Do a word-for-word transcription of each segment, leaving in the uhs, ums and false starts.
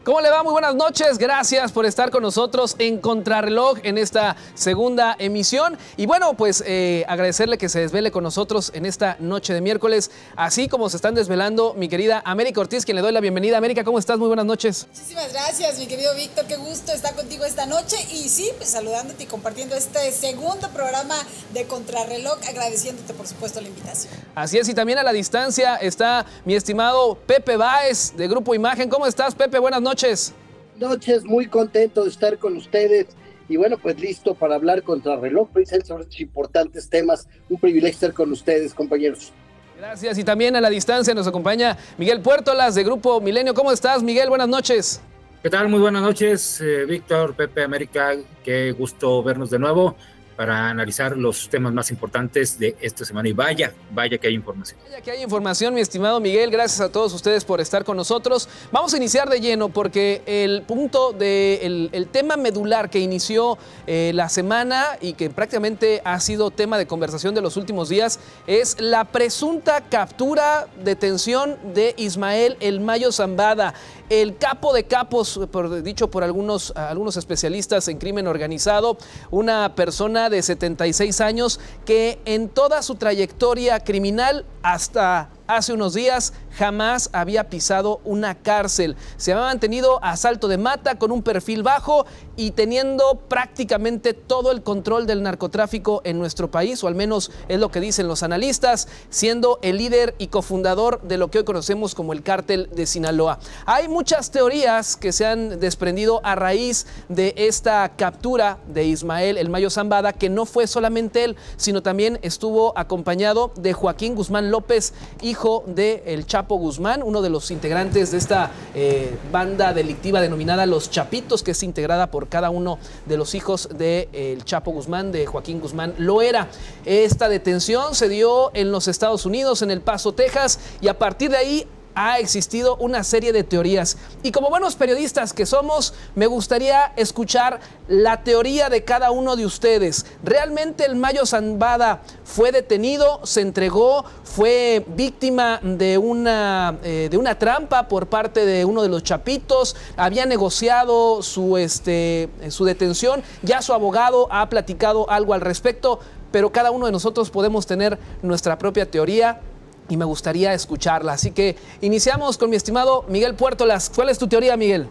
¿Cómo le va? Muy buenas noches. Gracias por estar con nosotros en Contrarreloj en esta segunda emisión. Y bueno, pues eh, agradecerle que se desvele con nosotros en esta noche de miércoles, así como se están desvelando mi querida América Ortiz, quien le doy la bienvenida. América, ¿cómo estás? Muy buenas noches. Muchísimas gracias, mi querido Víctor. Qué gusto estar contigo esta noche. Y sí, pues saludándote y compartiendo este segundo programa de Contrarreloj, agradeciéndote, por supuesto, la invitación. Así es, y también a la distancia está mi estimado Pepe Báez, de Grupo Imagen. ¿Cómo estás, Pepe? Buenas noches. Noches. Noches, muy contento de estar con ustedes y bueno, pues listo para hablar Contrarreloj, precisamente sobre estos importantes temas. Un privilegio estar con ustedes, compañeros. Gracias, y también a la distancia nos acompaña Miguel Puertolas de Grupo Milenio. ¿Cómo estás, Miguel? Buenas noches. ¿Qué tal? Muy buenas noches, eh, Víctor, Pepe, América. Qué gusto vernos de nuevo para analizar los temas más importantes de esta semana. Y vaya, vaya que hay información. Vaya que hay información, mi estimado Miguel. Gracias a todos ustedes por estar con nosotros. Vamos a iniciar de lleno porque el punto de el, el tema medular que inició eh, la semana y que prácticamente ha sido tema de conversación de los últimos días es la presunta captura, detención de Ismael El Mayo Zambada, el capo de capos, por, dicho por algunos, algunos especialistas en crimen organizado, una persona de setenta y seis años que en toda su trayectoria criminal hasta hace unos días jamás había pisado una cárcel. Se había mantenido a salto de mata con un perfil bajo y teniendo prácticamente todo el control del narcotráfico en nuestro país, o al menos es lo que dicen los analistas, siendo el líder y cofundador de lo que hoy conocemos como el Cártel de Sinaloa. Hay muchas teorías que se han desprendido a raíz de esta captura de Ismael El Mayo Zambada, que no fue solamente él, sino también estuvo acompañado de Joaquín Guzmán López, hijo de El Chapo Guzmán, uno de los integrantes de esta eh, banda delictiva denominada Los Chapitos, que es integrada por cada uno de los hijos de eh, El Chapo Guzmán, de Joaquín Guzmán Loera. Esta detención se dio en los Estados Unidos, en El Paso, Texas, y a partir de ahí ha existido una serie de teorías. Y como buenos periodistas que somos, me gustaría escuchar la teoría de cada uno de ustedes. ¿Realmente El Mayo Zambada fue detenido, se entregó, fue víctima de una, eh, de una trampa por parte de uno de los chapitos? ¿Había negociado su, este, su detención? Ya su abogado ha platicado algo al respecto, pero cada uno de nosotros podemos tener nuestra propia teoría y me gustaría escucharla. Así que iniciamos con mi estimado Miguel Puertolas. ¿Cuál es tu teoría, Miguel?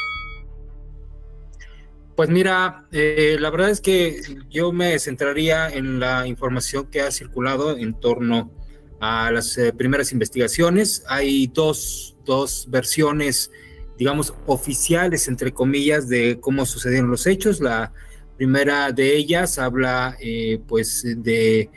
Pues mira, eh, la verdad es que yo me centraría en la información que ha circulado en torno a las eh, primeras investigaciones. Hay dos, dos versiones, digamos, oficiales, entre comillas, de cómo sucedieron los hechos. La primera de ellas habla, eh, pues, de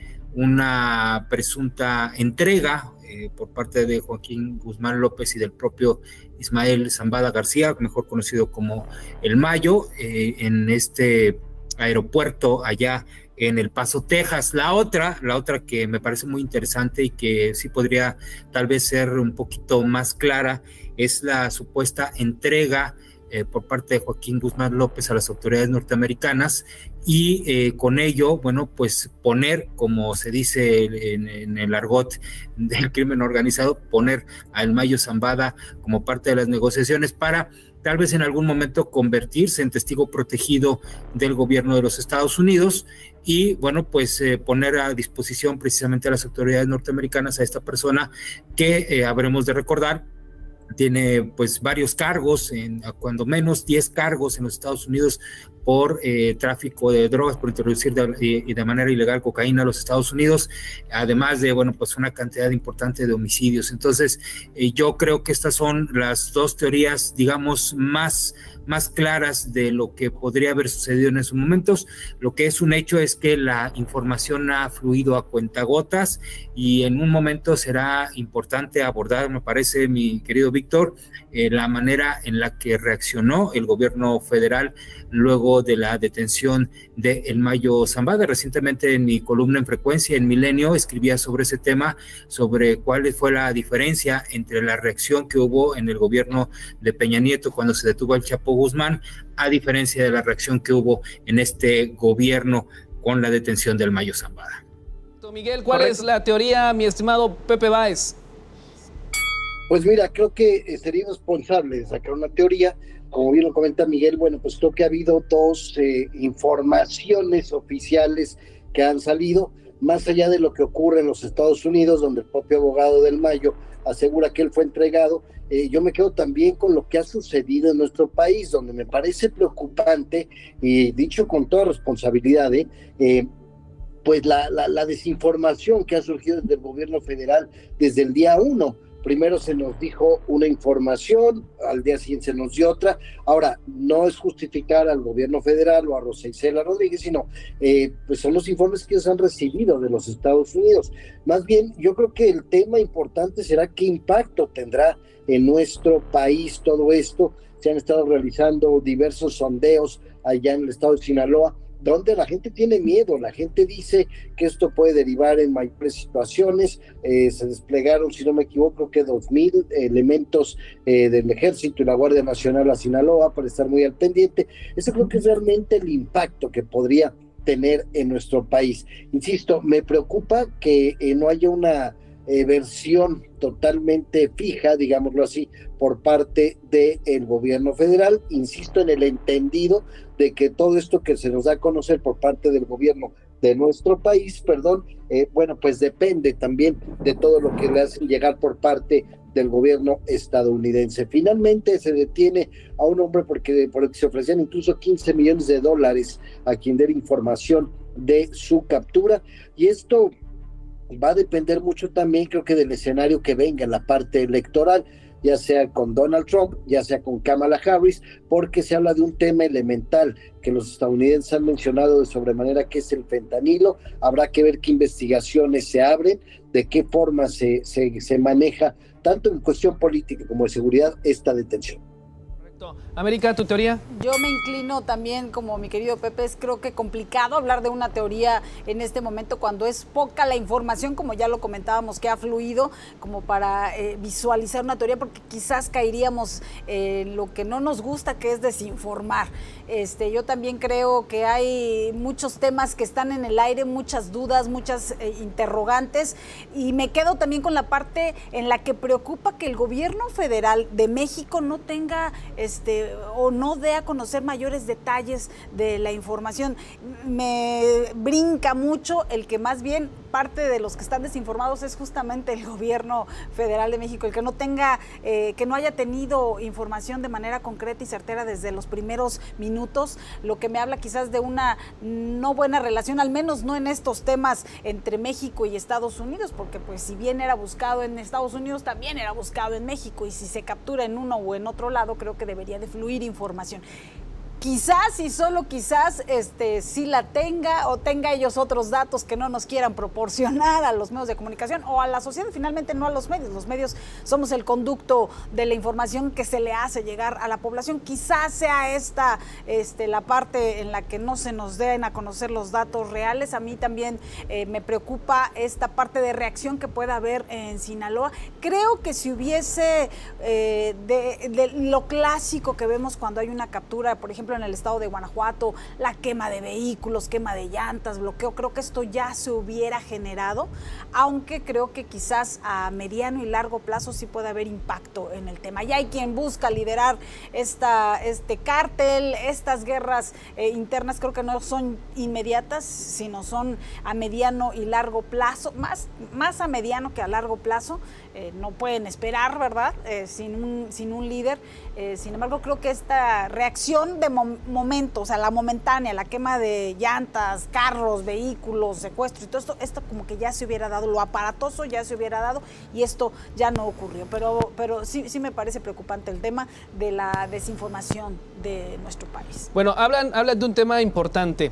una presunta entrega eh, por parte de Joaquín Guzmán López y del propio Ismael Zambada García, mejor conocido como El Mayo, eh, en este aeropuerto allá en El Paso, Texas. La otra, la otra que me parece muy interesante y que sí podría tal vez ser un poquito más clara, es la supuesta entrega Eh, por parte de Joaquín Guzmán López a las autoridades norteamericanas y eh, con ello, bueno, pues poner, como se dice en, en el argot del crimen organizado, poner a El Mayo Zambada como parte de las negociaciones para tal vez en algún momento convertirse en testigo protegido del gobierno de los Estados Unidos y, bueno, pues eh, poner a disposición precisamente a las autoridades norteamericanas a esta persona que eh, habremos de recordar tiene pues varios cargos, en, cuando menos diez cargos en los Estados Unidos por eh, tráfico de drogas, por introducir de, y de manera ilegal cocaína a los Estados Unidos, además de, bueno, pues una cantidad importante de homicidios. Entonces, eh, yo creo que estas son las dos teorías, digamos, más, más claras de lo que podría haber sucedido en esos momentos. Lo que es un hecho es que la información ha fluido a cuentagotas y en un momento será importante abordar, me parece, mi querido Víctor, eh, la manera en la que reaccionó el gobierno federal luego de la detención de El Mayo Zambada. Recientemente en mi columna en Frecuencia, en Milenio, escribía sobre ese tema, sobre cuál fue la diferencia entre la reacción que hubo en el gobierno de Peña Nieto cuando se detuvo al Chapo Guzmán, a diferencia de la reacción que hubo en este gobierno con la detención del Mayo Zambada. Miguel, ¿cuál Correcto. es la teoría, mi estimado Pepe Báez? Pues mira, creo que sería irresponsable sacar una teoría, como bien lo comenta Miguel. Bueno, pues creo que ha habido dos eh, informaciones oficiales que han salido, más allá de lo que ocurre en los Estados Unidos, donde el propio abogado del Mayo asegura que él fue entregado. Eh, yo me quedo también con lo que ha sucedido en nuestro país, donde me parece preocupante, y dicho con toda responsabilidad, eh, eh, pues la, la, la desinformación que ha surgido desde el gobierno federal desde el día uno. Primero se nos dijo una información, al día siguiente se nos dio otra. Ahora, no es justificar al gobierno federal o a Rosa Isela Rodríguez, sino eh, pues son los informes que ellos han recibido de los Estados Unidos. Más bien, yo creo que el tema importante será qué impacto tendrá en nuestro país todo esto. Se han estado realizando diversos sondeos allá en el estado de Sinaloa, donde la gente tiene miedo, la gente dice que esto puede derivar en mayores situaciones. Eh, se desplegaron, si no me equivoco, que dos mil elementos eh, del Ejército y la Guardia Nacional a Sinaloa para estar muy al pendiente. Eso creo que es realmente el impacto que podría tener en nuestro país. Insisto, me preocupa que eh, no haya una eh, versión totalmente fija, digámoslo así, por parte del gobierno federal. Insisto en el entendido de que todo esto que se nos da a conocer por parte del gobierno de nuestro país, perdón, eh, bueno, pues depende también de todo lo que le hacen llegar por parte del gobierno estadounidense. Finalmente se detiene a un hombre porque, porque se ofrecían incluso quince millones de dólares a quien dé información de su captura, y esto va a depender mucho también, creo que del escenario que venga en la parte electoral, ya sea con Donald Trump, ya sea con Kamala Harris, porque se habla de un tema elemental que los estadounidenses han mencionado de sobremanera, que es el fentanilo. Habrá que ver qué investigaciones se abren, de qué forma se, se, se maneja, tanto en cuestión política como de seguridad, esta detención. América, ¿tu teoría? Yo me inclino también, como mi querido Pepe, es creo que complicado hablar de una teoría en este momento cuando es poca la información, como ya lo comentábamos, que ha fluido, como para eh, visualizar una teoría, porque quizás caeríamos en lo que no nos gusta, que es desinformar. Este, yo también creo que hay muchos temas que están en el aire, muchas dudas, muchas eh, interrogantes, y me quedo también con la parte en la que preocupa que el gobierno federal de México no tenga este o no dé a conocer mayores detalles de la información. Me brinca mucho el que más bien parte de los que están desinformados es justamente el gobierno federal de México, el que no tenga, eh, que no haya tenido información de manera concreta y certera desde los primeros minutos, lo que me habla quizás de una no buena relación, al menos no en estos temas entre México y Estados Unidos, porque pues si bien era buscado en Estados Unidos, también era buscado en México, y si se captura en uno o en otro lado, creo que debería de fluir información. Quizás y solo quizás este, sí la tenga, o tenga ellos otros datos que no nos quieran proporcionar a los medios de comunicación o a la sociedad, finalmente no a los medios. Los medios somos el conducto de la información que se le hace llegar a la población. Quizás sea esta este, la parte en la que no se nos den a conocer los datos reales. A mí también eh, me preocupa esta parte de reacción que pueda haber en Sinaloa. Creo que si hubiese eh, de, de lo clásico que vemos cuando hay una captura, por ejemplo, en el estado de Guanajuato, la quema de vehículos, quema de llantas, bloqueo, creo que esto ya se hubiera generado, aunque creo que quizás a mediano y largo plazo sí puede haber impacto en el tema. Ya hay quien busca liderar esta, este cártel, estas guerras eh, internas, creo que no son inmediatas, sino son a mediano y largo plazo, más, más a mediano que a largo plazo. Eh, no pueden esperar, ¿verdad?, eh, sin, un, sin un líder. Eh, sin embargo, creo que esta reacción de mom momento, o sea, la momentánea, la quema de llantas, carros, vehículos, secuestro y todo esto, esto como que ya se hubiera dado, lo aparatoso ya se hubiera dado, y esto ya no ocurrió. Pero, pero sí, sí me parece preocupante el tema de la desinformación de nuestro país. Bueno, hablan, hablan de un tema importante.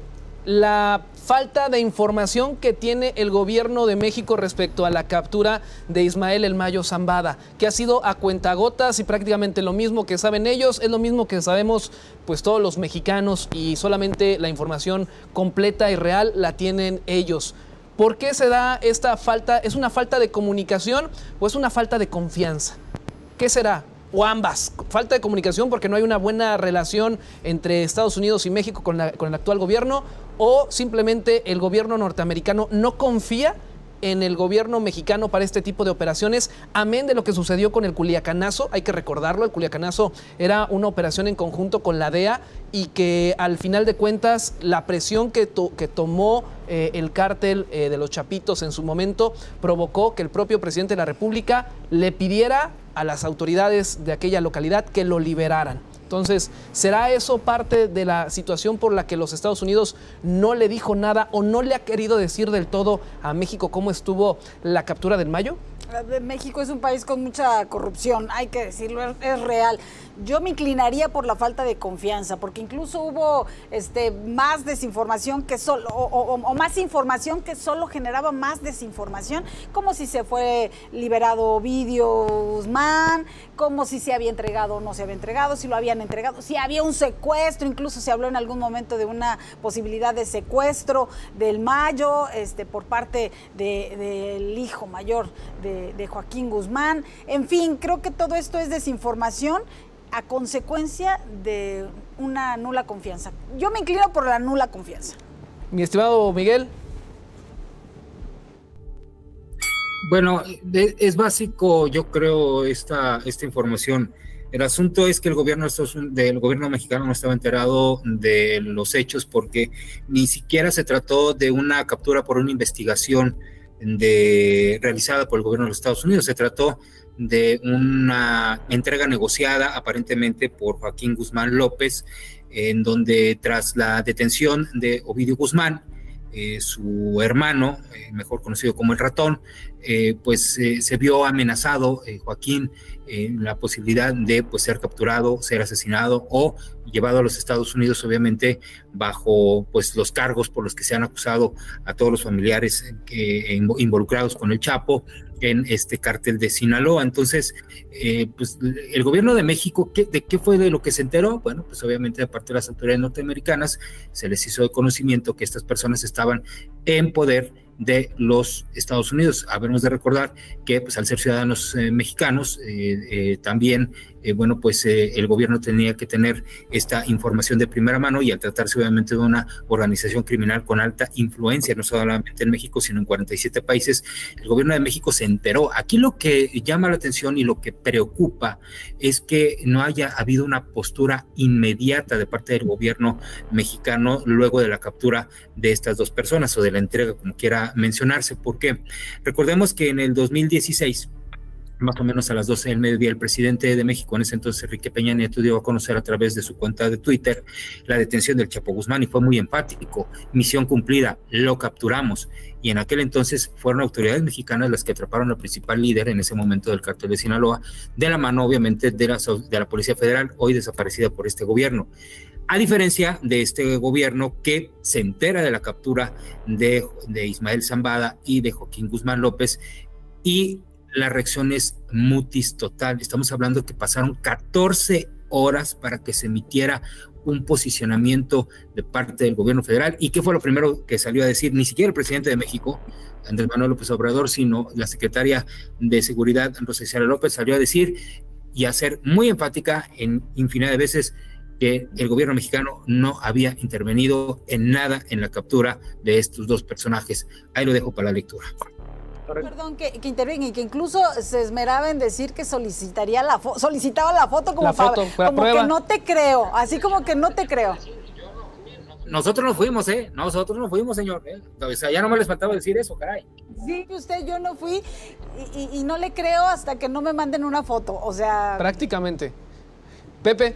La falta de información que tiene el gobierno de México respecto a la captura de Ismael El Mayo Zambada, que ha sido a cuentagotas y prácticamente lo mismo que saben ellos, es lo mismo que sabemos pues todos los mexicanos, y solamente la información completa y real la tienen ellos. ¿Por qué se da esta falta? ¿Es una falta de comunicación o es una falta de confianza? ¿Qué será? O ambas. Falta de comunicación porque no hay una buena relación entre Estados Unidos y México con, la, con el actual gobierno, o simplemente el gobierno norteamericano no confía en el gobierno mexicano para este tipo de operaciones, amén de lo que sucedió con el Culiacanazo. Hay que recordarlo, el Culiacanazo era una operación en conjunto con la D E A y que al final de cuentas la presión que, to que tomó eh, el cártel eh, de los Chapitos en su momento provocó que el propio presidente de la República le pidiera a las autoridades de aquella localidad que lo liberaran. Entonces, ¿será eso parte de la situación por la que los Estados Unidos no le dijo nada o no le ha querido decir del todo a México cómo estuvo la captura del Mayo? México es un país con mucha corrupción, hay que decirlo, es, es real. Yo me inclinaría por la falta de confianza, porque incluso hubo este, más desinformación que solo, o, o, o más información que solo generaba más desinformación, como si se fue liberado Ovidio Guzmán, como si se había entregado o no se había entregado, si lo habían entregado, si había un secuestro, incluso se habló en algún momento de una posibilidad de secuestro del Mayo este, por parte de, del hijo mayor de, de Joaquín Guzmán. En fin, creo que todo esto es desinformación a consecuencia de una nula confianza. Yo me inclino por la nula confianza. Mi estimado Miguel. Bueno, es básico, yo creo, esta, esta información. El asunto es que el gobierno del gobierno mexicano no estaba enterado de los hechos porque ni siquiera se trató de una captura por una investigación de, realizada por el gobierno de los Estados Unidos. Se trató de una entrega negociada aparentemente por Joaquín Guzmán López, en donde tras la detención de Ovidio Guzmán, eh, su hermano, eh, mejor conocido como el Ratón, eh, pues eh, se vio amenazado eh, Joaquín en eh, la posibilidad de pues, ser capturado, ser asesinado o llevado a los Estados Unidos, obviamente bajo pues los cargos por los que se han acusado a todos los familiares que, involucrados con el Chapo en este cártel de Sinaloa. Entonces, eh, pues el gobierno de México, ¿qué, ¿de qué fue de lo que se enteró? Bueno, pues obviamente de parte de las autoridades norteamericanas se les hizo de conocimiento que estas personas estaban en poder de los Estados Unidos. Habemos de recordar que pues al ser ciudadanos eh, mexicanos eh, eh, también eh, bueno pues eh, el gobierno tenía que tener esta información de primera mano, y al tratarse obviamente de una organización criminal con alta influencia no solamente en México sino en cuarenta y siete países, el gobierno de México se enteró. Aquí lo que llama la atención y lo que preocupa es que no haya habido una postura inmediata de parte del gobierno mexicano luego de la captura de estas dos personas o de la entrega, como quiera mencionarse. ¿Por qué? Recordemos que en el dos mil dieciséis, más o menos a las doce del mediodía, el presidente de México, en ese entonces Enrique Peña Nieto, dio a conocer a través de su cuenta de Twitter la detención del Chapo Guzmán y fue muy enfático: misión cumplida, lo capturamos. Y en aquel entonces fueron autoridades mexicanas las que atraparon al principal líder en ese momento del cártel de Sinaloa, de la mano obviamente de la, de la Policía Federal, hoy desaparecida por este gobierno. A diferencia de este gobierno que se entera de la captura de, de Ismael Zambada y de Joaquín Guzmán López, y la reacción es mutis total. Estamos hablando que pasaron catorce horas para que se emitiera un posicionamiento de parte del gobierno federal. ¿Y qué fue lo primero que salió a decir? Ni siquiera el presidente de México, Andrés Manuel López Obrador, sino la secretaria de Seguridad, Rosa Isela López, salió a decir y a ser muy enfática en infinidad de veces que el gobierno mexicano no había intervenido en nada en la captura de estos dos personajes. Ahí lo dejo para la lectura. Perdón que, que intervenga y que incluso se esmeraba en decir que solicitaría la foto, solicitaba la foto como, la foto, para, como que no te creo, así como que no te creo. Nosotros no fuimos, ¿eh? Nosotros no fuimos, señor. ¿eh? O sea, ya no me les faltaba decir eso, caray. Sí, usted, yo no fui y, y, y no le creo hasta que no me manden una foto, o sea... Prácticamente. Pepe.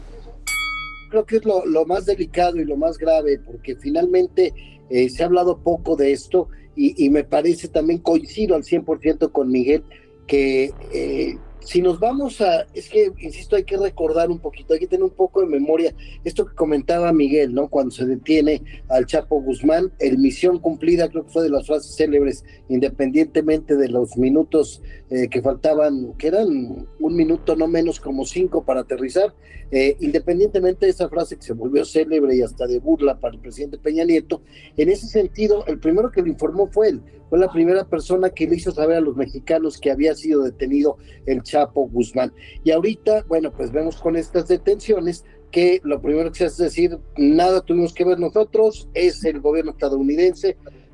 Creo que es lo, lo más delicado y lo más grave, porque finalmente eh, se ha hablado poco de esto y, y me parece, también coincido al cien por ciento con Miguel, que eh, si nos vamos a, es que, insisto, hay que recordar un poquito, hay que tener un poco de memoria, esto que comentaba Miguel, ¿no? Cuando se detiene al Chapo Guzmán, el misión cumplida, creo que fue de las frases célebres, independientemente de los minutos eh, que faltaban, que eran un minuto no menos como cinco para aterrizar, eh, independientemente de esa frase que se volvió célebre y hasta de burla para el presidente Peña Nieto, en ese sentido, el primero que le informó fue él, fue la primera persona que le hizo saber a los mexicanos que había sido detenido el Chapo Guzmán. Y ahorita, bueno, pues vemos con estas detenciones que lo primero que se hace es decir, nada tuvimos que ver nosotros, es el gobierno estadounidense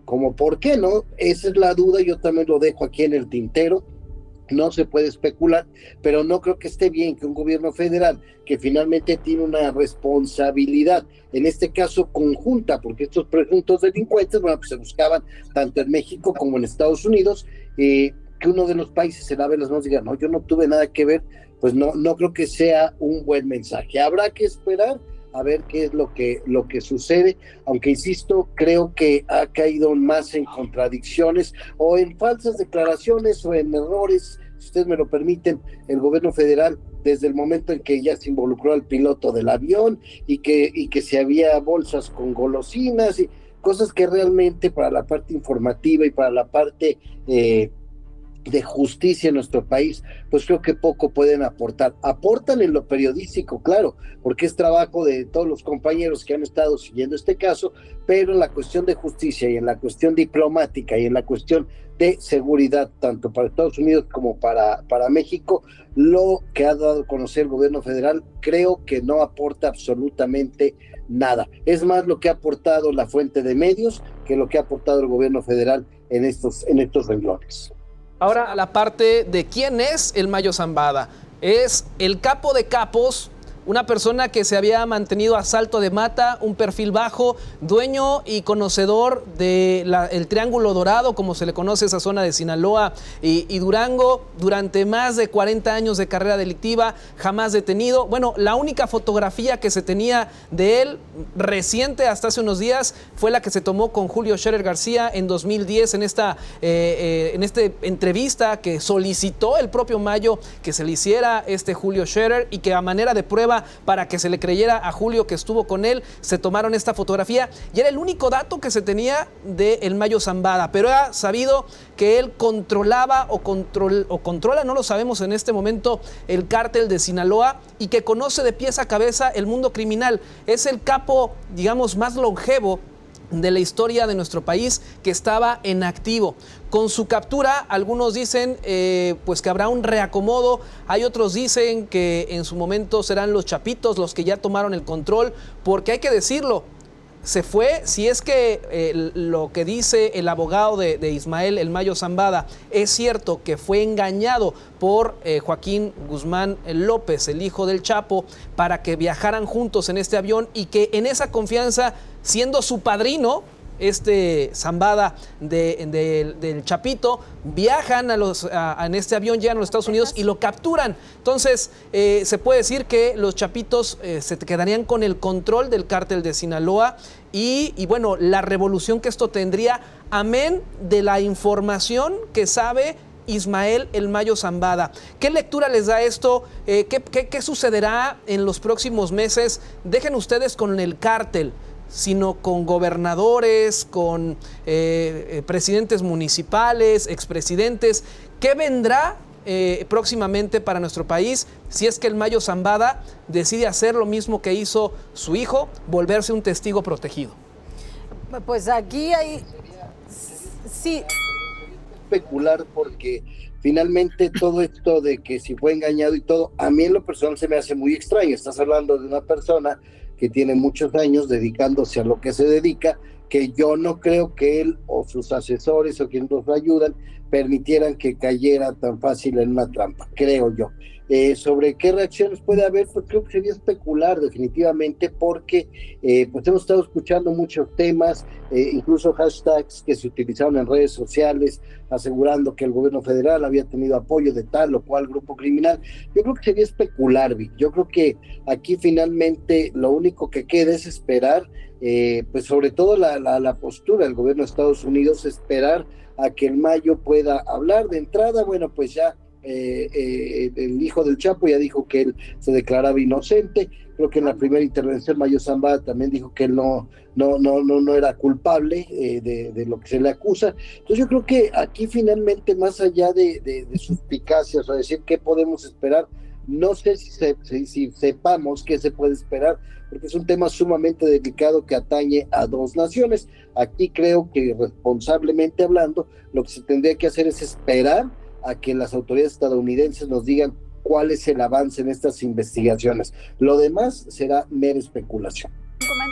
como por qué, ¿no? Esa es la duda, yo también lo dejo aquí en el tintero. No se puede especular, pero no creo que esté bien que un gobierno federal que finalmente tiene una responsabilidad, en este caso conjunta, porque estos presuntos delincuentes, bueno, pues se buscaban tanto en México como en Estados Unidos, eh, que uno de los países se lave las manos y diga, no, yo no tuve nada que ver, pues no, no creo que sea un buen mensaje. Habrá que esperar a ver qué es lo que, lo que sucede, aunque insisto, creo que ha caído más en contradicciones o en falsas declaraciones o en errores, si ustedes me lo permiten, el gobierno federal, desde el momento en que ya se involucró al piloto del avión y que, y que se había bolsas con golosinas y cosas que realmente para la parte informativa y para la parte eh, de justicia en nuestro país, pues creo que poco pueden aportar. Aportan en lo periodístico, claro, porque es trabajo de todos los compañeros que han estado siguiendo este caso, pero en la cuestión de justicia y en la cuestión diplomática y en la cuestión de seguridad, tanto para Estados Unidos como para, para México, lo que ha dado a conocer el gobierno federal, creo que no aporta absolutamente nada. Es más lo que ha aportado la fuente de medios que lo que ha aportado el gobierno federal en estos, en estos renglones. Ahora, la parte de quién es el Mayo Zambada. Es el capo de capos, una persona que se había mantenido a salto de mata, un perfil bajo, dueño y conocedor del Triángulo Dorado, como se le conoce esa zona de Sinaloa y, y Durango, durante más de cuarenta años de carrera delictiva, jamás detenido. Bueno, la única fotografía que se tenía de él, reciente hasta hace unos días, fue la que se tomó con Julio Scherer García en dos mil diez, en esta, eh, eh, en esta entrevista que solicitó el propio Mayo que se le hiciera este Julio Scherer, y que a manera de prueba para que se le creyera a Julio que estuvo con él, se tomaron esta fotografía y era el único dato que se tenía de el Mayo Zambada, pero era sabido que él controlaba o, control, o controla, no lo sabemos en este momento, el cártel de Sinaloa, y que conoce de pies a cabeza el mundo criminal. Es el capo, digamos, más longevo de la historia de nuestro país que estaba en activo. Con su captura, algunos dicen eh, pues que habrá un reacomodo, hay otros dicen que en su momento serán los chapitos los que ya tomaron el control, porque hay que decirlo, se fue, si es que eh, lo que dice el abogado de, de Ismael El Mayo Zambada es cierto, que fue engañado por eh, Joaquín Guzmán López, el hijo del Chapo, para que viajaran juntos en este avión, y que en esa confianza, siendo su padrino, este Zambada de, de, del Chapito, viajan a los, a, en este avión, llegan a los Estados Unidos y lo capturan. Entonces, eh, se puede decir que los Chapitos eh, se quedarían con el control del cártel de Sinaloa y, y, bueno, la revolución que esto tendría, amén de la información que sabe Ismael El Mayo Zambada. ¿Qué lectura les da esto? Eh, ¿qué, qué, ¿Qué sucederá en los próximos meses? Dejen ustedes con el cártel, sino con gobernadores, con eh, eh, presidentes municipales, expresidentes. ¿Qué vendrá eh, próximamente para nuestro país si es que el Mayo Zambada decide hacer lo mismo que hizo su hijo, volverse un testigo protegido? Pues aquí hay... Sí. Especular, porque finalmente todo esto de que si fue engañado y todo, a mí en lo personal se me hace muy extraño. Estás hablando de una persona que tiene muchos años dedicándose a lo que se dedica, que yo no creo que él o sus asesores o quienes nos ayudan permitieran que cayera tan fácil en una trampa, creo yo. Eh, sobre qué reacciones puede haber, pues creo que sería especular definitivamente, porque eh, pues hemos estado escuchando muchos temas, eh, incluso hashtags que se utilizaron en redes sociales asegurando que el gobierno federal había tenido apoyo de tal o cual grupo criminal. Yo creo que sería especular, Vic. Yo creo que aquí finalmente lo único que queda es esperar, eh, pues sobre todo la, la, la postura del gobierno de Estados Unidos, esperar a que el Mayo pueda hablar. De entrada, bueno, pues ya Eh, eh, el hijo del Chapo ya dijo que él se declaraba inocente. Creo que en la primera intervención Mayo Zambada también dijo que él no, no, no, no, no era culpable eh, de, de lo que se le acusa. Entonces yo creo que aquí finalmente, más allá de, de, de suspicacias o decir qué podemos esperar, no sé si, se, si, si sepamos qué se puede esperar, porque es un tema sumamente delicado que atañe a dos naciones. Aquí creo que, responsablemente hablando, lo que se tendría que hacer es esperar a que las autoridades estadounidenses nos digan cuál es el avance en estas investigaciones. Lo demás será mera especulación. Comenta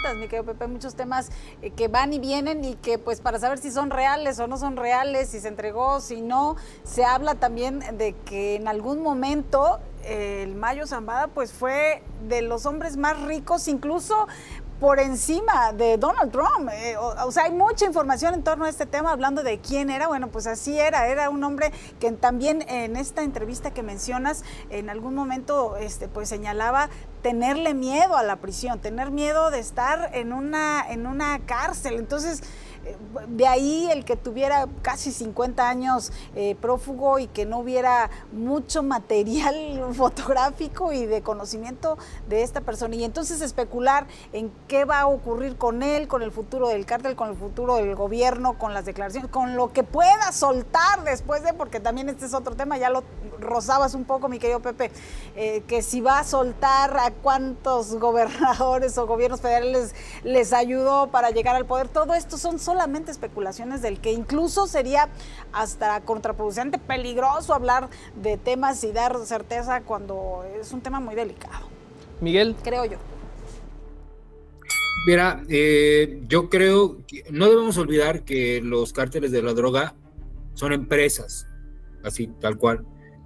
incógnitas, mi querido Pepe, muchos temas eh, que van y vienen y que pues para saber si son reales o no son reales, si se entregó, si no, se habla también de que en algún momento eh, el Mayo Zambada pues fue de los hombres más ricos, incluso por encima de Donald Trump. Eh, o, o sea, hay mucha información en torno a este tema, hablando de quién era. Bueno, pues así era, era un hombre que también en esta entrevista que mencionas, en algún momento este, pues señalaba tenerle miedo a la prisión, tener miedo de estar en una, en una cárcel. Entonces, de ahí el que tuviera casi cincuenta años eh, prófugo y que no hubiera mucho material fotográfico y de conocimiento de esta persona. Y entonces especular en qué va a ocurrir con él, con el futuro del cártel, con el futuro del gobierno, con las declaraciones, con lo que pueda soltar después de, porque también este es otro tema, ya lo rozabas un poco, mi querido Pepe, eh, que si va a soltar a cuántos gobernadores o gobiernos federales les ayudó para llegar al poder. Todo esto son solamente especulaciones del que incluso sería hasta contraproducente, peligroso hablar de temas y dar certeza cuando es un tema muy delicado. Miguel. Creo yo. Mira, eh, yo creo que no debemos olvidar que los cárteles de la droga son empresas, así tal cual,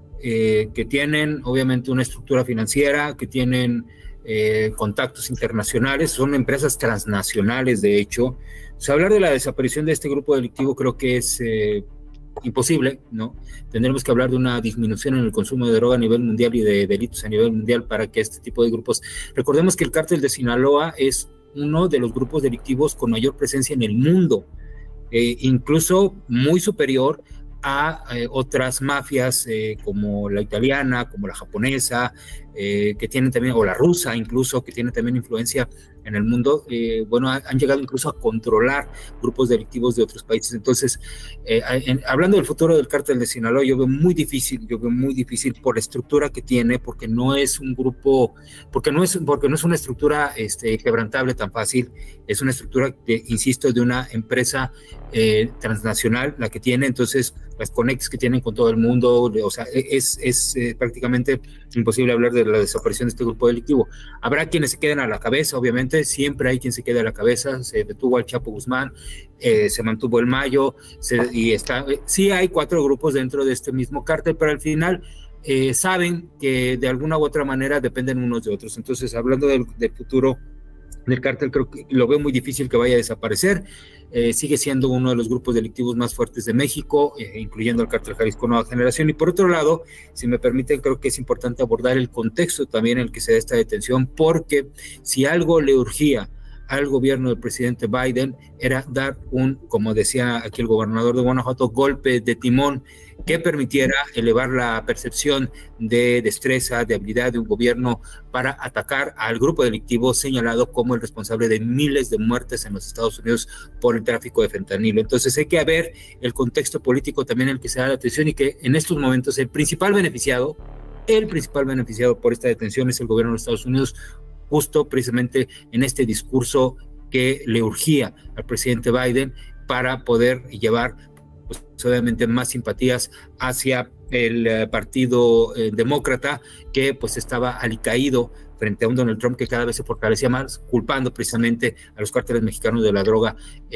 eh, que tienen obviamente una estructura financiera, que tienen eh, contactos internacionales, son empresas transnacionales de hecho. O sea, hablar de la desaparición de este grupo delictivo creo que es eh, imposible, ¿no? Tendremos que hablar de una disminución en el consumo de droga a nivel mundial y de delitos a nivel mundial para que este tipo de grupos... Recordemos que el cártel de Sinaloa es uno de los grupos delictivos con mayor presencia en el mundo, eh, incluso muy superior a eh, otras mafias eh, como la italiana, como la japonesa, eh, que tienen también, o la rusa incluso, que tienen también influencia en el mundo. Eh, bueno, han, han llegado incluso a controlar grupos delictivos de otros países. Entonces, eh, en, hablando del futuro del cártel de Sinaloa, yo veo muy difícil, yo veo muy difícil por la estructura que tiene, porque no es un grupo, porque no es, porque no es una estructura este, quebrantable tan fácil, es una estructura, que, insisto, de una empresa eh, transnacional, la que tiene, entonces, las conexiones que tienen con todo el mundo, o sea, es, es eh, prácticamente imposible hablar de la desaparición de este grupo delictivo. Habrá quienes se queden a la cabeza, obviamente, siempre hay quien se quede a la cabeza. Se detuvo al Chapo Guzmán, eh, se mantuvo el Mayo, se, y está, eh, sí hay cuatro grupos dentro de este mismo cártel, pero al final eh, saben que de alguna u otra manera dependen unos de otros. Entonces, hablando del, del futuro del cártel, creo que lo veo muy difícil que vaya a desaparecer. Eh, sigue siendo uno de los grupos delictivos más fuertes de México, eh, incluyendo el cártel Jalisco Nueva Generación. Y por otro lado, si me permiten, creo que es importante abordar el contexto también en el que se da esta detención, porque si algo le urgía al gobierno del presidente Biden era dar un, como decía aquí el gobernador de Guanajuato, golpe de timón que permitiera elevar la percepción de destreza, de habilidad de un gobierno para atacar al grupo delictivo señalado como el responsable de miles de muertes en los Estados Unidos por el tráfico de fentanilo. Entonces hay que ver el contexto político también en el que se da la detención, y que en estos momentos el principal beneficiado, el principal beneficiado por esta detención es el gobierno de los Estados Unidos, justo precisamente en este discurso que le urgía al presidente Biden para poder llevar pues, obviamente más simpatías hacia el eh, partido eh, demócrata, que pues estaba alicaído frente a un Donald Trump que cada vez se fortalecía más, culpando precisamente a los cárteles mexicanos de la droga,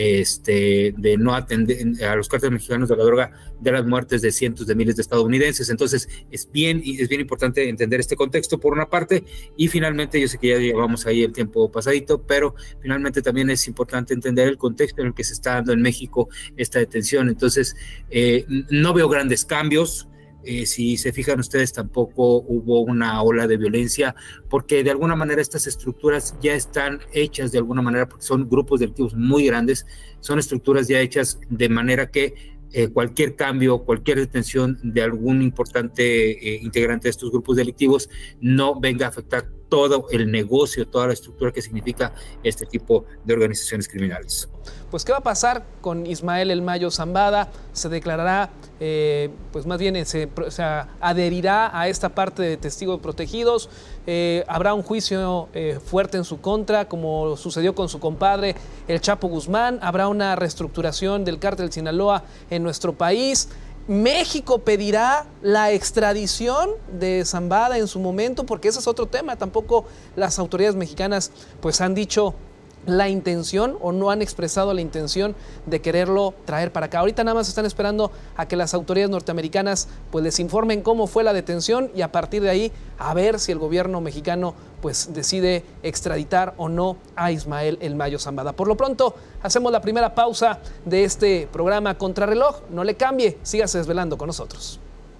este, de no atender a los cárteles mexicanos de la droga de las muertes de cientos de miles de estadounidenses. Entonces es bien, es bien importante entender este contexto por una parte, y finalmente, yo sé que ya llevamos ahí el tiempo pasadito, pero finalmente también es importante entender el contexto en el que se está dando en México esta detención. Entonces eh, no veo grandes cambios. Eh, si se fijan ustedes, tampoco hubo una ola de violencia, porque de alguna manera estas estructuras ya están hechas de alguna manera, porque son grupos delictivos muy grandes, son estructuras ya hechas de manera que eh, cualquier cambio, cualquier detención de algún importante eh, integrante de estos grupos delictivos no venga a afectar todo el negocio, toda la estructura que significa este tipo de organizaciones criminales. Pues, ¿qué va a pasar con Ismael El Mayo Zambada? Se declarará, eh, pues más bien se, se adherirá a esta parte de testigos protegidos. Eh, habrá un juicio eh, fuerte en su contra, como sucedió con su compadre, el Chapo Guzmán. Habrá una reestructuración del cártel Sinaloa en nuestro país. México pedirá la extradición de Zambada en su momento, porque ese es otro tema. Tampoco las autoridades mexicanas pues han dicho la intención o no han expresado la intención de quererlo traer para acá. Ahorita nada más están esperando a que las autoridades norteamericanas pues les informen cómo fue la detención y a partir de ahí a ver si el gobierno mexicano pues decide extraditar o no a Ismael El Mayo Zambada. Por lo pronto hacemos la primera pausa de este programa Contrarreloj. No le cambie, sígase desvelando con nosotros.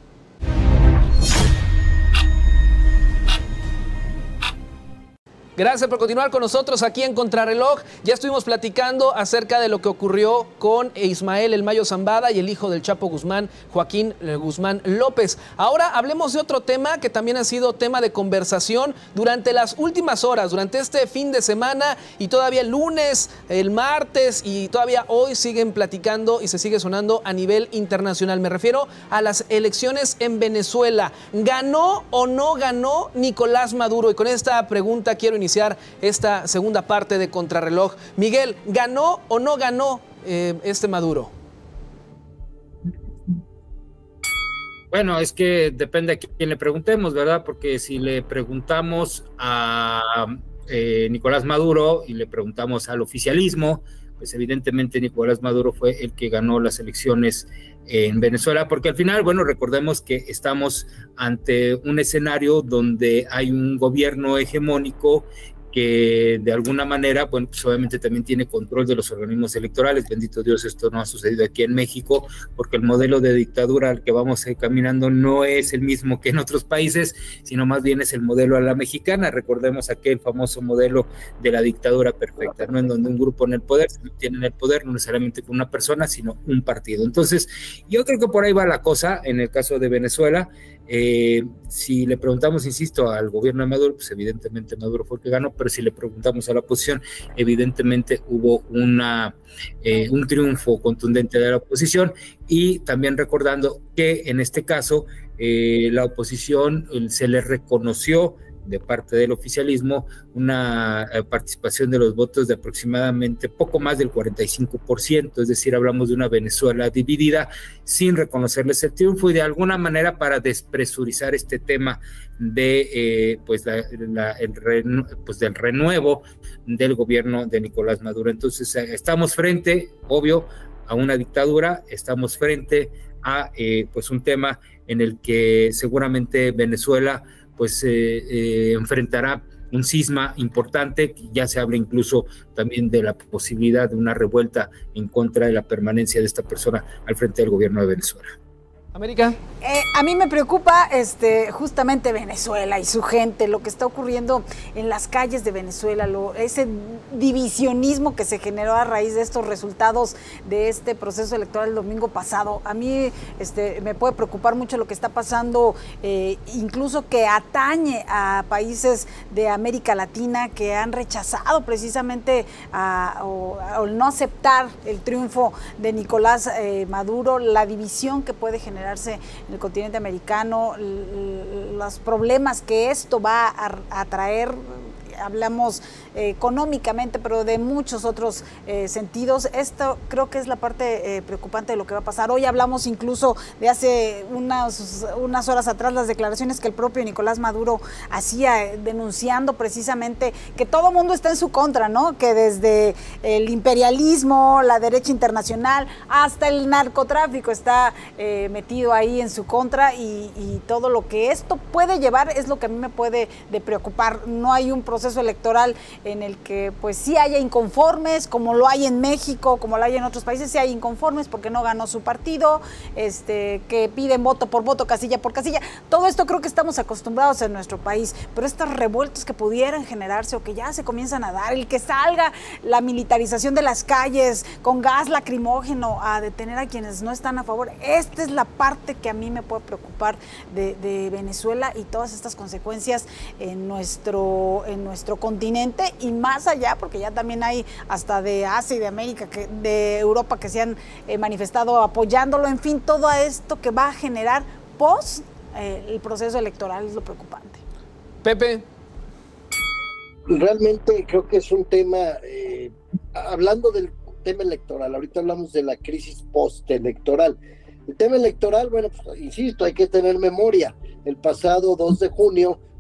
Gracias por continuar con nosotros aquí en Contrarreloj. Ya estuvimos platicando acerca de lo que ocurrió con Ismael El Mayo Zambada y el hijo del Chapo Guzmán, Joaquín Guzmán López. Ahora hablemos de otro tema que también ha sido tema de conversación durante las últimas horas, durante este fin de semana y todavía el lunes, el martes y todavía hoy siguen platicando y se sigue sonando a nivel internacional. Me refiero a las elecciones en Venezuela. ¿Ganó o no ganó Nicolás Maduro? Y con esta pregunta quiero iniciar iniciar esta segunda parte de Contrarreloj. Miguel, ¿ganó o no ganó eh, este Maduro? Bueno, es que depende a quién le preguntemos, ¿verdad? Porque si le preguntamos a eh, Nicolás Maduro y le preguntamos al oficialismo, pues evidentemente Nicolás Maduro fue el que ganó las elecciones en Venezuela, porque al final, bueno, recordemos que estamos ante un escenario donde hay un gobierno hegemónico que de alguna manera, bueno, pues obviamente también tiene control de los organismos electorales. Bendito Dios, esto no ha sucedido aquí en México, porque el modelo de dictadura al que vamos caminando no es el mismo que en otros países, sino más bien es el modelo a la mexicana. Recordemos aquel famoso modelo de la dictadura perfecta, ¿no? En donde un grupo en el poder tiene el poder, no necesariamente con una persona, sino un partido. Entonces, yo creo que por ahí va la cosa en el caso de Venezuela. Eh, si le preguntamos, insisto, al gobierno de Maduro, pues evidentemente Maduro fue el que ganó, pero si le preguntamos a la oposición, evidentemente hubo una, eh, un triunfo contundente de la oposición, y también recordando que en este caso eh, la oposición se le reconoció de parte del oficialismo una participación de los votos de aproximadamente poco más del cuarenta y cinco por ciento, es decir, hablamos de una Venezuela dividida sin reconocerles el triunfo y de alguna manera para despresurizar este tema de eh, pues, la, la, el renu pues del renuevo del gobierno de Nicolás Maduro. Entonces estamos frente, obvio, a una dictadura, estamos frente a eh, pues un tema en el que seguramente Venezuela pues eh, eh, enfrentará un cisma importante. Ya se habla incluso también de la posibilidad de una revuelta en contra de la permanencia de esta persona al frente del gobierno de Venezuela. América. Eh, a mí me preocupa este, justamente Venezuela y su gente, lo que está ocurriendo en las calles de Venezuela, lo, ese divisionismo que se generó a raíz de estos resultados de este proceso electoral el domingo pasado. A mí este, me puede preocupar mucho lo que está pasando, eh, incluso que atañe a países de América Latina que han rechazado precisamente a, o, a, o no aceptar el triunfo de Nicolás eh, Maduro, la división que puede generar en el continente americano, los problemas que esto va a, a traer. Hablamos eh, económicamente, pero de muchos otros eh, sentidos. Esto creo que es la parte eh, preocupante de lo que va a pasar. Hoy hablamos incluso de hace unas, unas horas atrás las declaraciones que el propio Nicolás Maduro hacía, eh, denunciando precisamente que todo mundo está en su contra, ¿no? Que desde el imperialismo, la derecha internacional, hasta el narcotráfico está eh, metido ahí en su contra, y, y todo lo que esto puede llevar es lo que a mí me puede de preocupar. No hay un proceso electoral en el que pues sí haya inconformes, como lo hay en México, como lo hay en otros países. Sí hay inconformes porque no ganó su partido, este, que piden voto por voto, casilla por casilla. Todo esto creo que estamos acostumbrados en nuestro país, pero estas revueltas que pudieran generarse o que ya se comienzan a dar, el que salga la militarización de las calles con gas lacrimógeno a detener a quienes no están a favor, esta es la parte que a mí me puede preocupar de, de Venezuela y todas estas consecuencias en nuestro, en nuestro nuestro continente y más allá, porque ya también hay hasta de Asia y de América, que, de Europa, que se han eh, manifestado apoyándolo. En fin, todo esto que va a generar post eh, el proceso electoral es lo preocupante. Pepe. Realmente creo que es un tema, eh, hablando del tema electoral, ahorita hablamos de la crisis postelectoral. El tema electoral, bueno, pues, insisto, hay que tener memoria. El pasado dos de junio,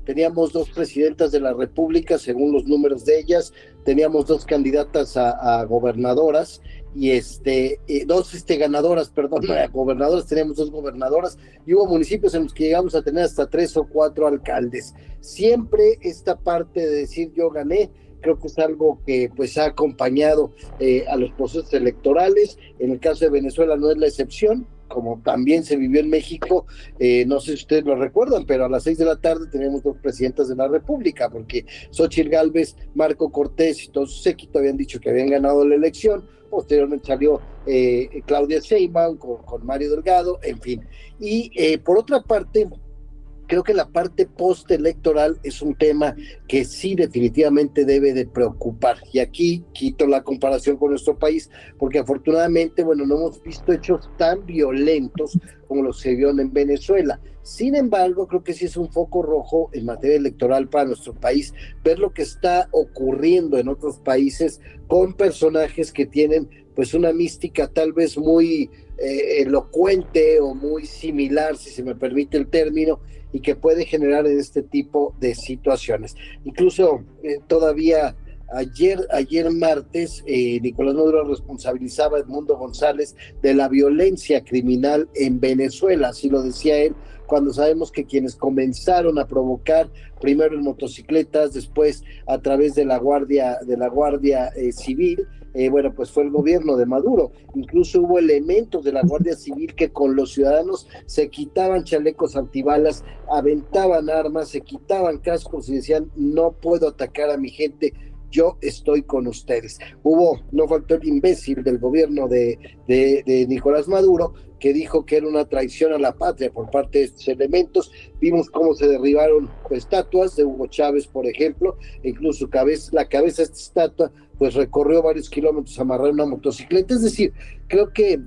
teníamos dos presidentas de la República, según los números de ellas, teníamos dos candidatas a, a gobernadoras, y este, eh, dos este, ganadoras, perdón, a gobernadoras, teníamos dos gobernadoras, y hubo municipios en los que llegamos a tener hasta tres o cuatro alcaldes. Siempre esta parte de decir yo gané, creo que es algo que pues ha acompañado eh, a los procesos electorales. En el caso de Venezuela no es la excepción, como también se vivió en México. Eh, no sé si ustedes lo recuerdan, pero a las seis de la tarde teníamos dos presidentas de la República, porque Xóchitl Gálvez, Marco Cortés y todo su séquito habían dicho que habían ganado la elección. Posteriormente salió eh, Claudia Sheinbaum con, con Mario Delgado, en fin. Y eh, por otra parte, creo que la parte postelectoral es un tema que sí definitivamente debe de preocupar. Y aquí quito la comparación con nuestro país, porque afortunadamente, bueno, no hemos visto hechos tan violentos como los que se vieron en Venezuela. Sin embargo, creo que sí es un foco rojo en materia electoral para nuestro país, ver lo que está ocurriendo en otros países con personajes que tienen pues una mística tal vez muy eh, elocuente o muy similar, si se me permite el término, y que puede generar en este tipo de situaciones. Incluso eh, todavía ayer, ayer martes, eh, Nicolás Maduro responsabilizaba a Edmundo González de la violencia criminal en Venezuela, así lo decía él, cuando sabemos que quienes comenzaron a provocar, primero en motocicletas, después a través de la Guardia, de la Guardia eh, Civil, Eh, bueno, pues fue el gobierno de Maduro. Incluso hubo elementos de la Guardia Civil que con los ciudadanos se quitaban chalecos antibalas, aventaban armas, se quitaban cascos y decían, no puedo atacar a mi gente, yo estoy con ustedes. Hubo, no faltó el imbécil del gobierno de, de, de Nicolás Maduro, que dijo que era una traición a la patria por parte de estos elementos. Vimos cómo se derribaron estatuas de Hugo Chávez, por ejemplo, e incluso cabeza, la cabeza de esta estatua pues recorrió varios kilómetros amarrada en una motocicleta. Es decir, creo que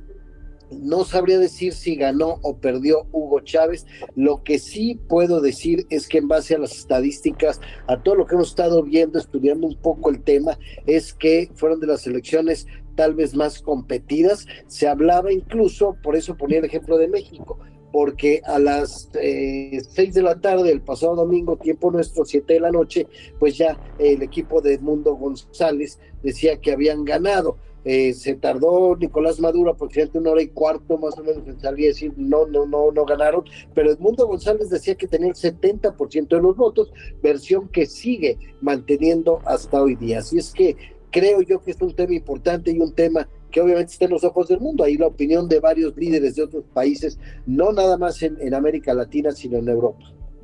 no sabría decir si ganó o perdió Hugo Chávez. Lo que sí puedo decir es que en base a las estadísticas, a todo lo que hemos estado viendo, estudiando un poco el tema, es que fueron de las elecciones tal vez más competidas. Se hablaba incluso, por eso ponía el ejemplo de México, porque a las eh, seis de la tarde el pasado domingo, tiempo nuestro, siete de la noche, pues ya eh, el equipo de Edmundo González decía que habían ganado. Eh, se tardó Nicolás Maduro aproximadamente una hora y cuarto más o menos en salir a decir no, no, no, no ganaron, pero Edmundo González decía que tenía el setenta por ciento de los votos, versión que sigue manteniendo hasta hoy día. Así es que creo yo que es un tema importante y un tema que obviamente está en los ojos del mundo. Ahí la opinión de varios líderes de otros países, no nada más en, en América Latina, sino en Europa.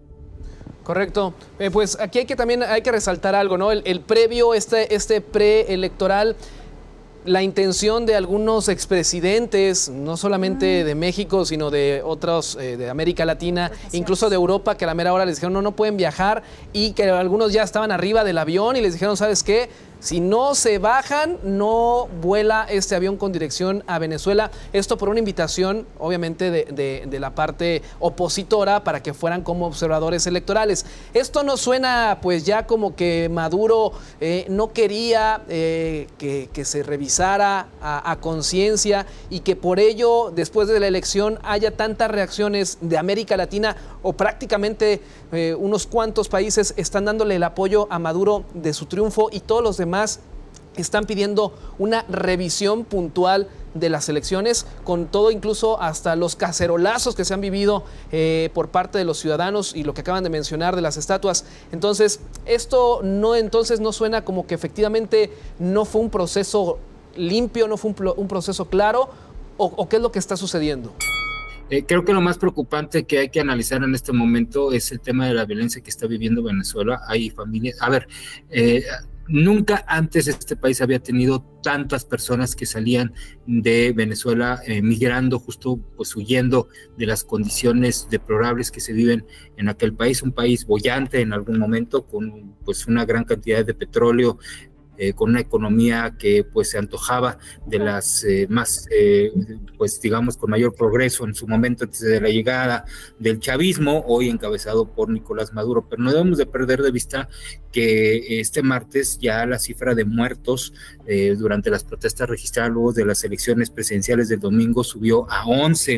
Correcto. Eh, pues aquí hay que también hay que resaltar algo, ¿no? El, el previo, este, este preelectoral, la intención de algunos expresidentes, no solamente de México, sino de otros, eh, de América Latina, incluso de Europa, que a la mera hora les dijeron no, no pueden viajar, y que algunos ya estaban arriba del avión y les dijeron, ¿sabes qué? Si no se bajan, no vuela este avión con dirección a Venezuela. Esto por una invitación, obviamente, de, de, de la parte opositora para que fueran como observadores electorales. Esto nos suena, pues, ya como que Maduro eh, no quería eh, que, que se revisara a, a conciencia y que por ello, después de la elección, haya tantas reacciones de América Latina o prácticamente eh, unos cuantos países están dándole el apoyo a Maduro de su triunfo y todos los demás están pidiendo una revisión puntual de las elecciones, con todo, incluso hasta los cacerolazos que se han vivido eh, por parte de los ciudadanos y lo que acaban de mencionar de las estatuas. Entonces, esto no, entonces no suena como que efectivamente no fue un proceso limpio, no fue un, un proceso claro, o, o qué es lo que está sucediendo. Eh, creo que lo más preocupante que hay que analizar en este momento es el tema de la violencia que está viviendo Venezuela. Hay familias, a ver, eh, nunca antes este país había tenido tantas personas que salían de Venezuela eh, migrando, justo pues huyendo de las condiciones deplorables que se viven en aquel país, un país boyante en algún momento, con pues una gran cantidad de petróleo, Eh, con una economía que pues se antojaba de las eh, más, eh, pues digamos, con mayor progreso en su momento antes de la llegada del chavismo, hoy encabezado por Nicolás Maduro. Pero no debemos de perder de vista que este martes ya la cifra de muertos eh, durante las protestas registradas luego de las elecciones presidenciales del domingo subió a once.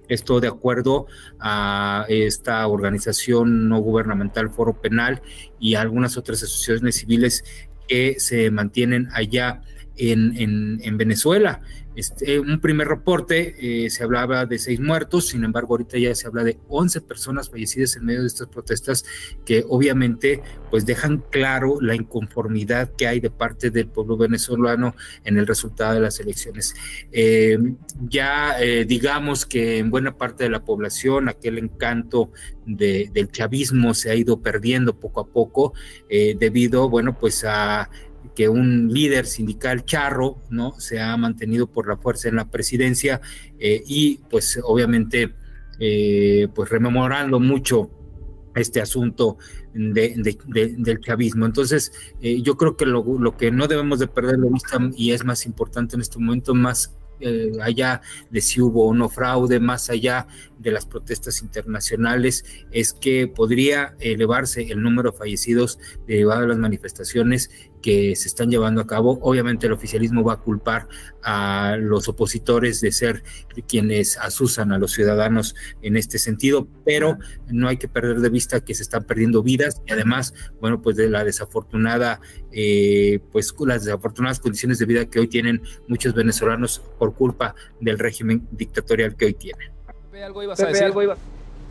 Esto de acuerdo a esta organización no gubernamental Foro Penal y algunas otras asociaciones civiles que se mantienen allá en, en, en Venezuela. Este, un primer reporte eh, se hablaba de seis muertos, sin embargo ahorita ya se habla de once personas fallecidas en medio de estas protestas que obviamente pues dejan claro la inconformidad que hay de parte del pueblo venezolano en el resultado de las elecciones. Eh, ya eh, digamos que en buena parte de la población aquel encanto de, del chavismo se ha ido perdiendo poco a poco eh, debido, bueno, pues a que un líder sindical charro, ¿no?, se ha mantenido por la fuerza en la presidencia eh, y pues obviamente eh, pues rememorando mucho este asunto de, de, de, del chavismo. Entonces eh, yo creo que lo, lo que no debemos de perder de vista y es más importante en este momento, más Eh, allá de si hubo o no fraude, más allá de las protestas internacionales, es que podría elevarse el número de fallecidos derivado de las manifestaciones que se están llevando a cabo. Obviamente el oficialismo va a culpar a los opositores de ser quienes asusan a los ciudadanos en este sentido, pero no hay que perder de vista que se están perdiendo vidas y además, bueno, pues de la desafortunada, eh, pues las desafortunadas condiciones de vida que hoy tienen muchos venezolanos por culpa del régimen dictatorial que hoy tienen. Pepe, algo ibas a decir. Algo iba.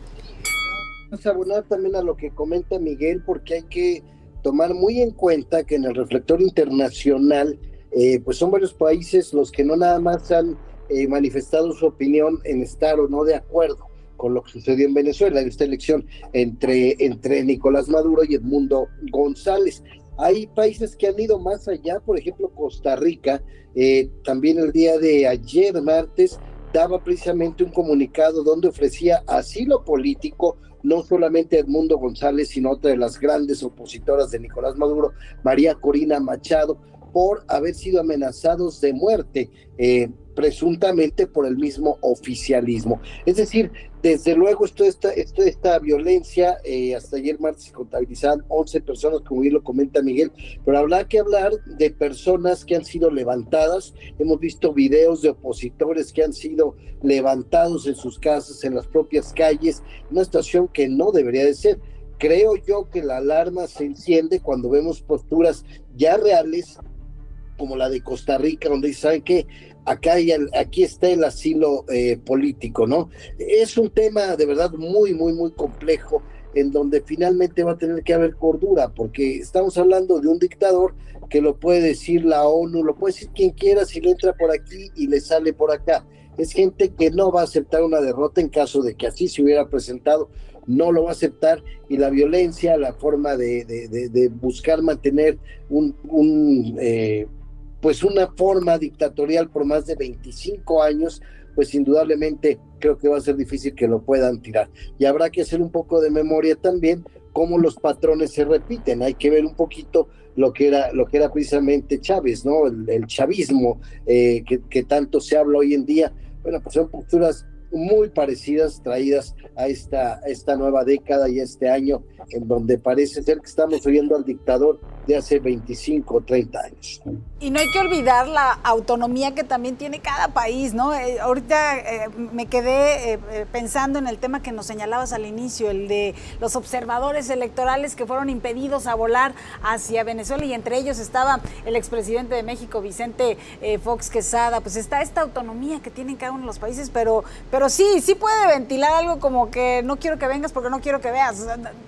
Vamos a abonar también a lo que comenta Miguel, porque hay que tomar muy en cuenta que en el reflector internacional, eh, pues son varios países los que no nada más han eh, manifestado su opinión en estar o no de acuerdo con lo que sucedió en Venezuela, en esta elección entre, entre Nicolás Maduro y Edmundo González. Hay países que han ido más allá, por ejemplo Costa Rica, eh, también el día de ayer, martes, daba precisamente un comunicado donde ofrecía asilo político no solamente a Edmundo González, sino a otra de las grandes opositoras de Nicolás Maduro, María Corina Machado, por haber sido amenazados de muerte, eh, presuntamente por el mismo oficialismo. Es decir, desde luego esto, esta, esto, esta violencia, eh, hasta ayer martes se contabilizaban once personas, como bien lo comenta Miguel, pero habrá que hablar de personas que han sido levantadas. Hemos visto videos de opositores que han sido levantados en sus casas, en las propias calles, una situación que no debería de ser. Creo yo que la alarma se enciende cuando vemos posturas ya reales, como la de Costa Rica, donde saben que acá hay el, aquí está el asilo eh, político, ¿no? Es un tema de verdad muy, muy, muy complejo, en donde finalmente va a tener que haber cordura, porque estamos hablando de un dictador que lo puede decir la ONU, lo puede decir quien quiera si le entra por aquí y le sale por acá. Es gente que no va a aceptar una derrota en caso de que así se hubiera presentado, no lo va a aceptar, y la violencia, la forma de, de, de, de buscar mantener un, un eh, pues una forma dictatorial por más de veinticinco años, pues indudablemente creo que va a ser difícil que lo puedan tirar. Y habrá que hacer un poco de memoria también, cómo los patrones se repiten. Hay que ver un poquito lo que era, lo que era precisamente Chávez, ¿no? El, el chavismo eh, que, que tanto se habla hoy en día. Bueno, pues son posturas muy parecidas, traídas a esta, a esta nueva década y este año, en donde parece ser que estamos oyendo al dictador de hace veinticinco o treinta años. Y no hay que olvidar la autonomía que también tiene cada país, ¿no? Eh, ahorita eh, me quedé eh, pensando en el tema que nos señalabas al inicio, el de los observadores electorales que fueron impedidos a volar hacia Venezuela, y entre ellos estaba el expresidente de México, Vicente eh, Fox Quesada. Pues está esta autonomía que tienen cada uno de los países, pero, pero sí, sí puede ventilar algo como que no quiero que vengas porque no quiero que veas.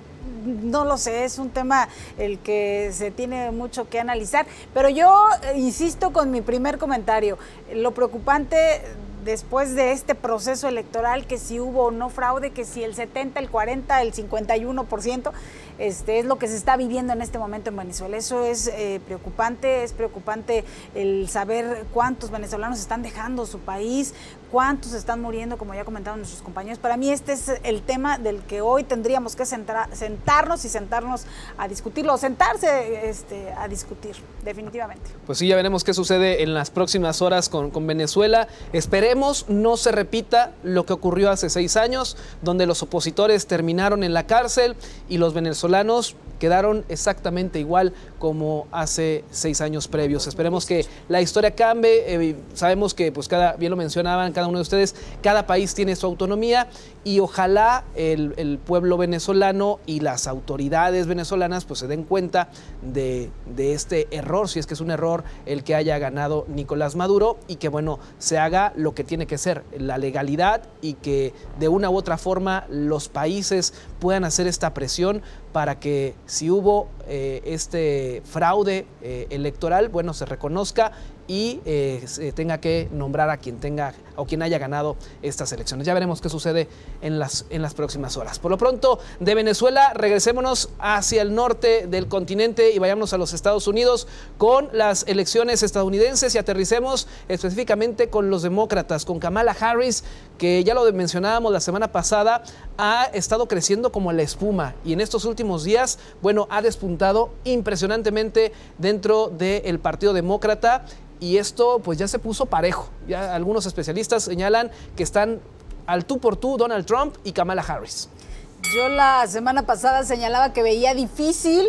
No lo sé, es un tema el que se tiene mucho que analizar, pero yo eh, insisto con mi primer comentario. Lo preocupante después de este proceso electoral, que si hubo o no fraude, que si el setenta, el cuarenta, el cincuenta y uno por ciento, este, es lo que se está viviendo en este momento en Venezuela. Eso es eh, preocupante, es preocupante el saber cuántos venezolanos están dejando su país, cuántos están muriendo, como ya comentaron nuestros compañeros. Para mí este es el tema del que hoy tendríamos que centra, sentarnos y sentarnos a discutirlo, o sentarse este, a discutir, definitivamente. Pues sí, ya veremos qué sucede en las próximas horas con, con Venezuela. Esperemos no se repita lo que ocurrió hace seis años, donde los opositores terminaron en la cárcel y los venezolanos venezolanos quedaron exactamente igual como hace seis años previos. Esperemos que la historia cambie. Eh, sabemos que, pues, cada, bien lo mencionaban cada uno de ustedes, cada país tiene su autonomía y ojalá el, el pueblo venezolano y las autoridades venezolanas pues se den cuenta de, de este error, si es que es un error el que haya ganado Nicolás Maduro, y que, bueno, se haga lo que tiene que ser, la legalidad, y que de una u otra forma los países puedan hacer esta presión para que si hubo eh, este fraude eh, electoral, bueno, se reconozca y eh, se tenga que nombrar a quien tenga o quien haya ganado estas elecciones. Ya veremos qué sucede en las, en las próximas horas. Por lo pronto, de Venezuela, regresémonos hacia el norte del continente y vayámonos a los Estados Unidos con las elecciones estadounidenses y aterricemos específicamente con los demócratas, con Kamala Harris, que ya lo mencionábamos la semana pasada, ha estado creciendo como la espuma y en estos últimos días, bueno, ha despuntado impresionantemente dentro del Partido Demócrata. Y esto pues ya se puso parejo. Ya algunos especialistas señalan que están al tú por tú Donald Trump y Kamala Harris. Yo la semana pasada señalaba que veía difícil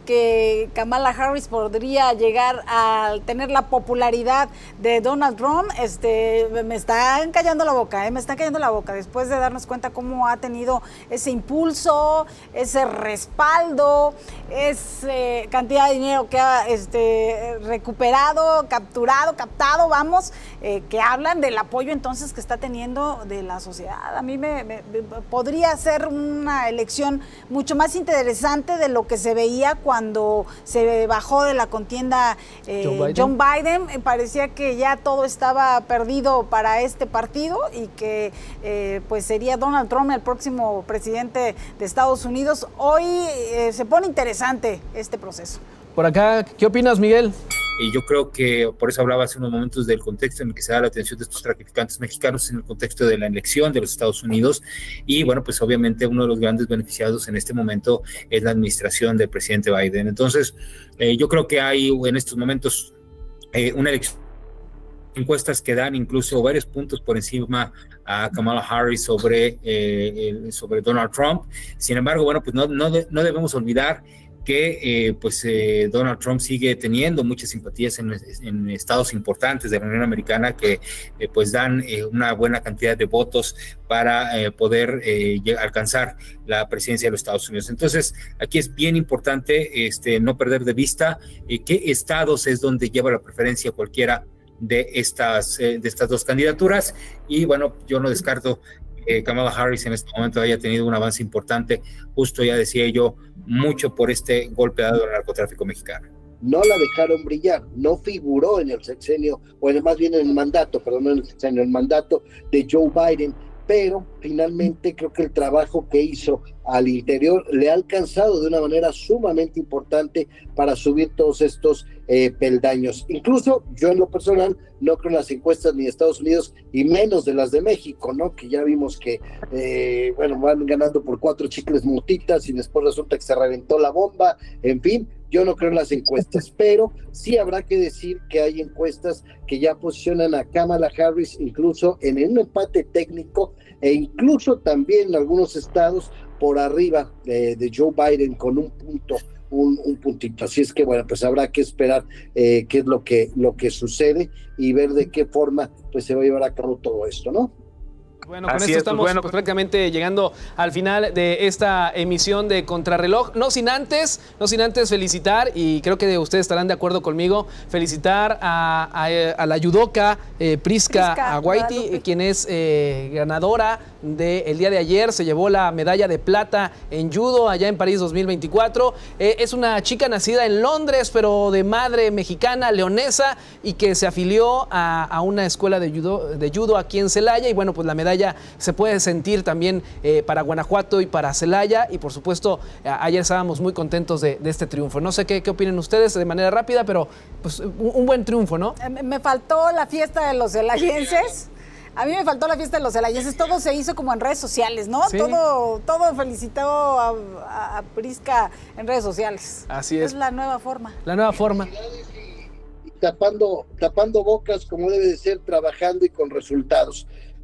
que Kamala Harris podría llegar a tener la popularidad de Donald Trump. Este, me están callando la boca, ¿eh? me están callando la boca después de darnos cuenta cómo ha tenido ese impulso, ese respaldo, esa eh, cantidad de dinero que ha este, recuperado, capturado, captado, vamos, eh, que hablan del apoyo entonces que está teniendo de la sociedad. A mí me, me, me podría ser una elección mucho más interesante de lo que se veía cuando cuando se bajó de la contienda eh, John Biden, John Biden eh, parecía que ya todo estaba perdido para este partido y que eh, pues sería Donald Trump el próximo presidente de Estados Unidos. Hoy eh, se pone interesante este proceso. Por acá, ¿qué opinas, Miguel? Y yo creo que por eso hablaba hace unos momentos del contexto en el que se da la atención de estos traficantes mexicanos en el contexto de la elección de los Estados Unidos. Y bueno, pues obviamente uno de los grandes beneficiados en este momento es la administración del presidente Biden. Entonces, eh, yo creo que hay en estos momentos eh, una elección, encuestas que dan incluso varios puntos por encima a Kamala Harris sobre, eh, el, sobre Donald Trump. Sin embargo, bueno, pues no, no, de, no debemos olvidar que eh, pues eh, Donald Trump sigue teniendo muchas simpatías en, en estados importantes de la Unión Americana que eh, pues dan eh, una buena cantidad de votos para eh, poder eh, alcanzar la presidencia de los Estados Unidos. Entonces, aquí es bien importante este, no perder de vista eh, qué estados es donde lleva la preferencia cualquiera de estas, eh, de estas dos candidaturas. Y bueno, yo no descarto que Kamala Harris en este momento haya tenido un avance importante, justo ya decía yo, mucho por este golpe dado al narcotráfico mexicano. No la dejaron brillar, no figuró en el sexenio, o en, más bien en el mandato, perdón, no en el sexenio, en el mandato de Joe Biden, pero finalmente creo que el trabajo que hizo al interior le ha alcanzado de una manera sumamente importante para subir todos estos eh, peldaños. Incluso yo en lo personal no creo en las encuestas ni de Estados Unidos y menos de las de México, ¿no? Que ya vimos que, eh, bueno, van ganando por cuatro chicles motitas y después resulta que se reventó la bomba, en fin. Yo no creo en las encuestas, pero sí habrá que decir que hay encuestas que ya posicionan a Kamala Harris incluso en un empate técnico e incluso también en algunos estados por arriba de, de Joe Biden con un punto, un, un puntito. Así es que bueno, pues habrá que esperar eh, qué es lo que, lo que sucede y ver de qué forma pues se va a llevar a cabo todo esto, ¿no? Bueno, con Así esto es, estamos pues bueno, pues prácticamente llegando al final de esta emisión de Contrarreloj. No sin antes, no sin antes felicitar, y creo que ustedes estarán de acuerdo conmigo, felicitar a, a, a la judoka eh, Priska, Priska Aguaiti, eh, quien es eh, ganadora del día de ayer. Se llevó la medalla de plata en judo allá en París dos mil veinticuatro. Eh, es una chica nacida en Londres, pero de madre mexicana, leonesa, y que se afilió a, a una escuela de judo, de judo aquí en Celaya. Y bueno, pues la medalla se puede sentir también eh, para Guanajuato y para Celaya, y por supuesto eh, ayer estábamos muy contentos de, de este triunfo. No sé qué, qué opinen ustedes de manera rápida, pero pues un, un buen triunfo, ¿no? Me, me faltó la fiesta de los celayenses. A mí me faltó la fiesta de los celayenses. Todo se hizo como en redes sociales, ¿no? ¿Sí? Todo, todo felicitó a, a, a Priska en redes sociales. Así es. Es la nueva forma. La nueva forma. Tapando, tapando bocas como debe de ser, trabajando y con resultados.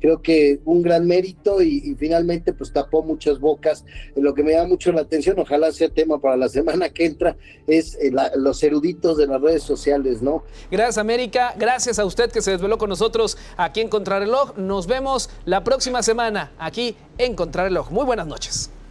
creo que un gran mérito y, y finalmente pues tapó muchas bocas. Lo que me llama mucho la atención, ojalá sea tema para la semana que entra, es eh, la, los eruditos de las redes sociales, ¿no? Gracias, América, gracias a usted que se desveló con nosotros aquí en Contrarreloj. Nos vemos la próxima semana aquí en Contrarreloj. Muy buenas noches.